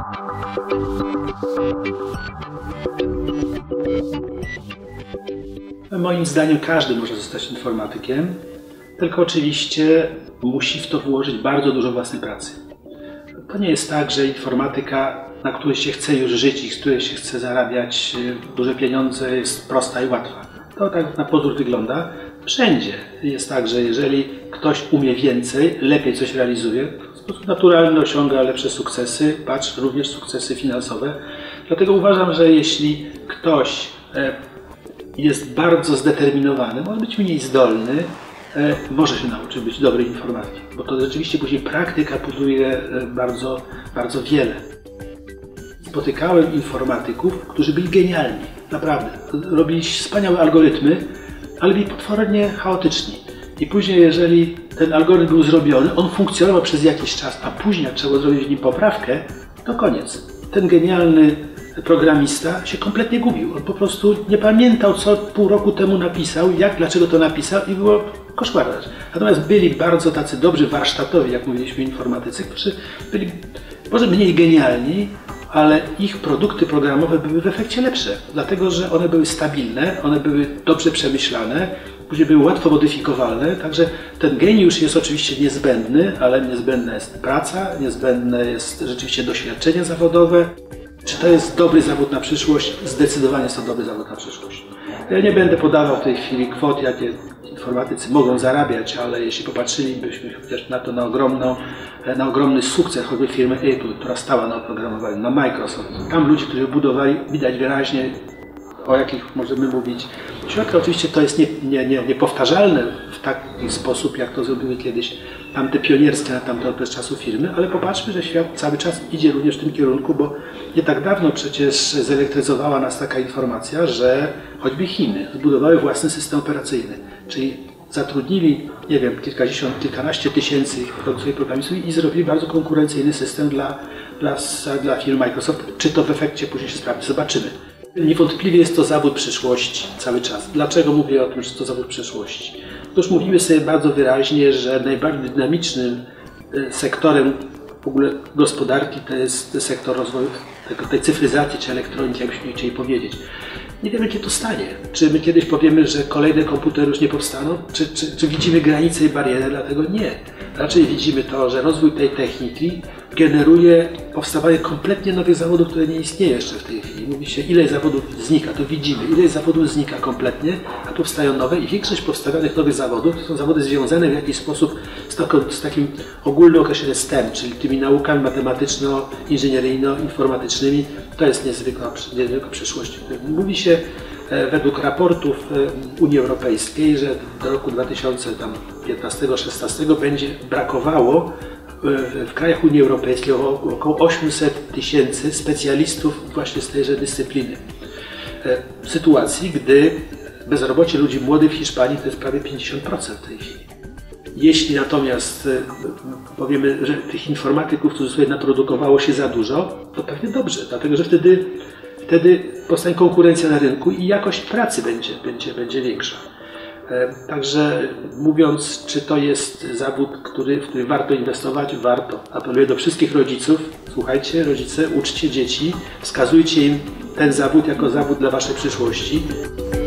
Moim zdaniem każdy może zostać informatykiem, tylko oczywiście musi w to włożyć bardzo dużo własnej pracy. To nie jest tak, że informatyka, na której się chce już żyć i z której się chce zarabiać duże pieniądze, jest prosta i łatwa. To tak na pozór wygląda. Wszędzie jest tak, że jeżeli ktoś umie więcej, lepiej coś realizuje, w sposób naturalny osiąga lepsze sukcesy, patrz, również sukcesy finansowe. Dlatego uważam, że jeśli ktoś jest bardzo zdeterminowany, może być mniej zdolny, może się nauczyć być dobrym informatykiem, bo to rzeczywiście później praktyka buduje bardzo, bardzo wiele. Spotykałem informatyków, którzy byli genialni, naprawdę. Robili wspaniałe algorytmy, ale byli potwornie chaotyczni. I później, jeżeli ten algorytm był zrobiony, on funkcjonował przez jakiś czas, a później jak trzeba zrobić w nim poprawkę, to koniec. Ten genialny programista się kompletnie gubił. On po prostu nie pamiętał, co pół roku temu napisał, dlaczego to napisał i było koszmarne. Natomiast byli bardzo tacy dobrzy warsztatowi, jak mówiliśmy, informatycy, którzy byli może mniej genialni, ale ich produkty programowe były w efekcie lepsze, dlatego że one były stabilne, one były dobrze przemyślane, później były łatwo modyfikowalne, także ten geniusz jest oczywiście niezbędny, ale niezbędna jest praca, niezbędne jest rzeczywiście doświadczenie zawodowe. Czy to jest dobry zawód na przyszłość? Zdecydowanie jest to dobry zawód na przyszłość. Ja nie będę podawał w tej chwili kwot, jakie informatycy mogą zarabiać, ale jeśli popatrzylibyśmy chociaż na to na ogromny sukces choćby firmy Apple, która stała na oprogramowaniu, na Microsoft, tam ludzie, którzy budowali, widać wyraźnie, o jakich możemy mówić. Środki oczywiście to jest niepowtarzalne w taki sposób, jak to zrobiły kiedyś tamte pionierskie na tamten okres czasu firmy, ale popatrzmy, że świat cały czas idzie również w tym kierunku, bo nie tak dawno przecież zelektryzowała nas taka informacja, że choćby Chiny zbudowały własny system operacyjny, czyli zatrudnili, nie wiem, kilkadziesiąt, kilkanaście tysięcy swoich programistów i zrobili bardzo konkurencyjny system dla firmy Microsoft. Czy to w efekcie później się sprawdzi? Zobaczymy. Niewątpliwie jest to zawód przyszłości cały czas. Dlaczego mówię o tym, że to zawód przyszłości? Otóż mówimy sobie bardzo wyraźnie, że najbardziej dynamicznym sektorem w ogóle gospodarki to jest sektor rozwoju tej cyfryzacji czy elektroniki, jakbyśmy chcieli powiedzieć. Nie wiemy, kiedy to stanie. Czy my kiedyś powiemy, że kolejne komputery już nie powstaną? Czy widzimy granice i bariery? Dlatego nie. Raczej widzimy to, że rozwój tej techniki generuje powstawanie kompletnie nowych zawodów, które nie istnieją jeszcze w tej chwili. Mówi się, ile zawodów znika, to widzimy, ile zawodów znika kompletnie, a powstają nowe i większość powstawionych nowych zawodów to są zawody związane w jakiś sposób z takim ogólnym określeniem STEM, czyli tymi naukami matematyczno-inżynieryjno-informatycznymi. To jest niezwykła przyszłość. Mówi się według raportów Unii Europejskiej, że do roku 2015-16 będzie brakowało w krajach Unii Europejskiej około 800 tysięcy specjalistów właśnie z tejże dyscypliny. W sytuacji, gdy bezrobocie ludzi młodych w Hiszpanii to jest prawie 50% w tej chwili. Jeśli natomiast powiemy, że tych informatyków, którzy sobie naprodukowało się za dużo, to pewnie dobrze, dlatego że wtedy powstanie konkurencja na rynku i jakość pracy będzie większa. Także mówiąc, czy to jest zawód, w który warto inwestować, warto. Apeluję do wszystkich rodziców, słuchajcie, rodzice, uczcie dzieci, wskazujcie im ten zawód jako zawód dla waszej przyszłości.